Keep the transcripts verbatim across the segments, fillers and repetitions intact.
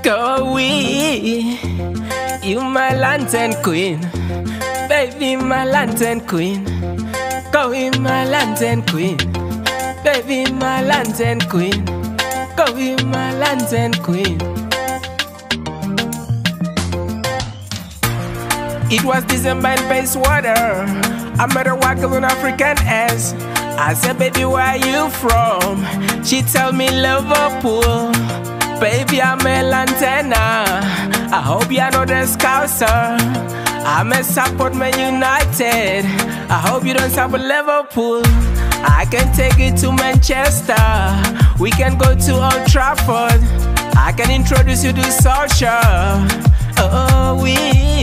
Go away, you my lantern queen, baby my lantern queen. Go away my lantern queen, baby my lantern queen. Go away my lantern queen. It was December in Bayswater. I met her walking with an African ass. I said, baby, where are you from? She tell me Liverpool. Baby, I'm a lantana. I hope you know the Scouser. I'm a support Man United. I hope you don't support Liverpool. I can take you to Manchester. We can go to Old Trafford. I can introduce you to Solskjaer. Oh, we,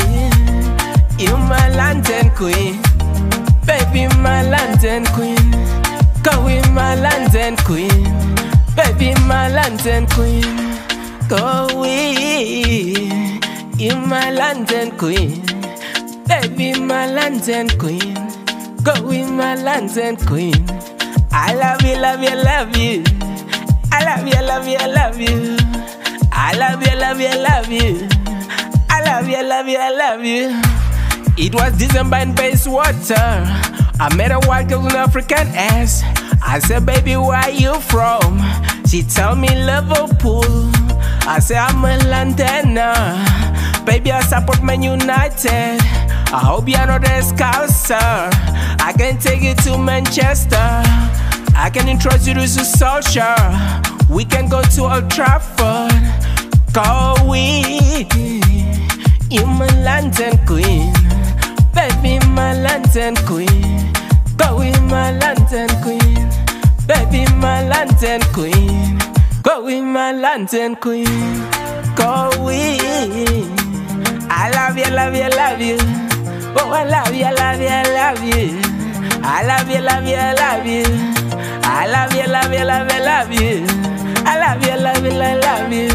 you my lantern queen, baby my lantern queen. Go with my lantern queen, baby my lantern queen. Go with you my lantern queen, baby my lantern queen. Go with my lantern queen. I love you, love you, love you. I love you, love you, love you. I love you, love you, love you. I love you, love you, love you. It was December in Bayswater. I met a white girl with an African ass. I said, baby, where are you from? She tell me Liverpool. I said, I'm a lantana. Baby, I support Man United. I hope you know the Scouser. I can take you to Manchester. I can introduce you to Solskjaer. We can go to Old Trafford. Go with you my lantern queen, baby my lantern queen. Go with my lantern queen, baby my lantern queen. Go with my lantern queen. Go with. I love you, love you, love you. Oh, I love you, love you, love you. I love you, love you, love you. I love you, love you, love you, love you. I love you, love you, love you.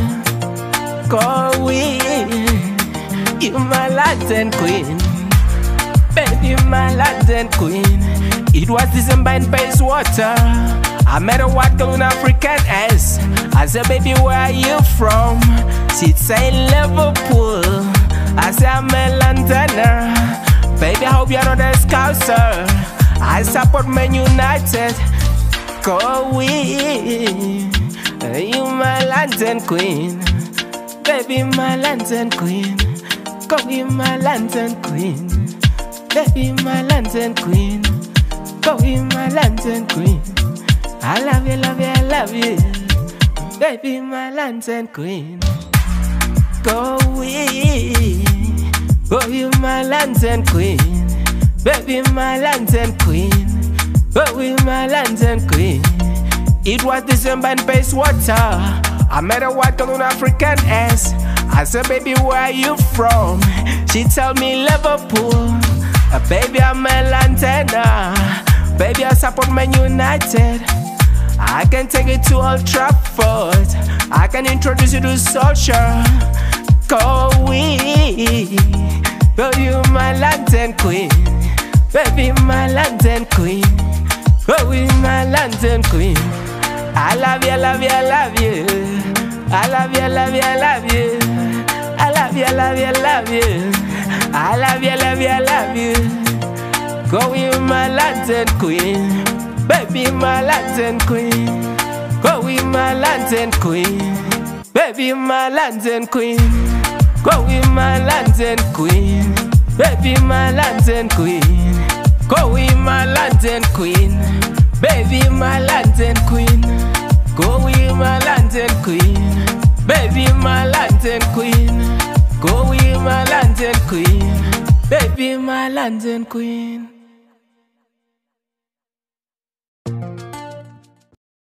Go with you my lantern queen, baby my lantern queen. It was December in Bayswater. I met a white girl with an African ass. I said, baby, where are you from? She say Liverpool. I said, I'm a lantana. Baby, I hope you know the Scouser. I support Man United. Go with you my lantern queen, baby my lantern queen. Go with my lantern queen, baby my lantern queen. Go with my lantern queen. I love you, love you, I love you, baby my lantern queen. Go with, go with my lantern queen, baby my lantern queen. Go with my lantern queen. It was December in Bayswater. I met a white girl with an African ass. I said, baby, where are you from? She tell me Liverpool. Uh, baby, I'm a lantana. Baby, I support Man United. I can take you to Old Trafford. I can introduce you to Solskjaer. Go with, go you my lantern queen, baby my lantern queen. Go with my lantern queen. I love you, love you, love you. I love you, love you, love you. I love you, love you, love you. I love you, love you, love you. Go with my lantern queen, baby my lantern queen. Go with my lantern queen, baby my lantern queen. Go with my lantern queen, baby my lantern queen. Go with my lantern queen, baby my lantern queen. Go with my lantern queen, baby my lantern queen. Go with my lantern queen, baby my lantern queen.